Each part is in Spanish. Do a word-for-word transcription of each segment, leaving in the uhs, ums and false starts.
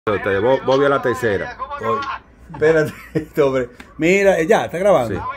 Bobby a la tercera. Oye, espérate, hombre. Mira, ya, está grabando. Sí.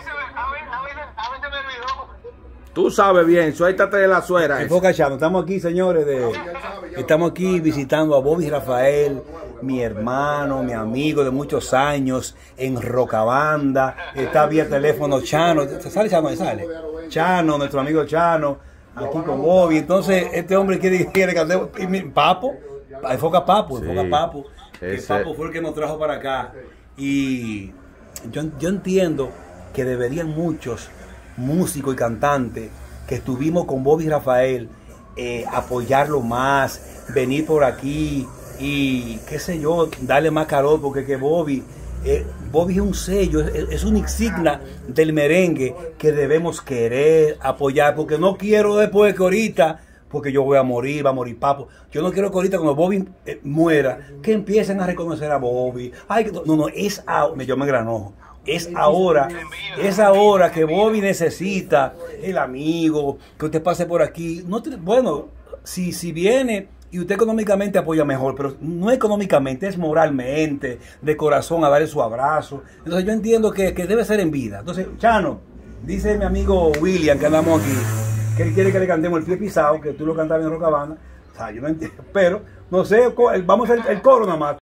Tú sabes bien, suéltate de la suera. Enfoca, Chano. Estamos aquí, señores, de, estamos aquí visitando a Bobby Rafael, mi hermano, mi amigo de muchos años, en Rocabanda. Está vía teléfono Chano. ¿Sale Chano? ¿Sale? Chano, nuestro amigo Chano, aquí con Bobby. Entonces, este hombre quiere, quiere que andemos. Papo, enfoca Papo, enfoca sí, Papo. Que Papo fue el que nos trajo para acá. Y yo, yo entiendo que deberían muchos músicos y cantantes que estuvimos con Bobby Rafael eh, apoyarlo más, venir por aquí y qué sé yo, darle más calor, porque que Bobby eh, Bobby es un sello, es, es una insignia del merengue que debemos querer, apoyar, porque no quiero después que ahorita, porque yo voy a morir, va a morir Papo, yo no quiero que ahorita cuando Bobby eh, muera, que empiecen a reconocer a Bobby. Ay, no, no, es a, yo me granojo. Es ahora, es ahora que Bobby necesita el amigo, que usted pase por aquí. No, bueno, si, si viene y usted económicamente apoya mejor, pero no económicamente, es moralmente, de corazón, a darle su abrazo. Entonces yo entiendo que, que debe ser en vida. Entonces, Chano, dice mi amigo William, que andamos aquí, que él quiere que le cantemos El Pie Pisado, que tú lo cantabas en Rocabanda. O sea, yo no entiendo, pero no sé, vamos a hacer el coro nada más.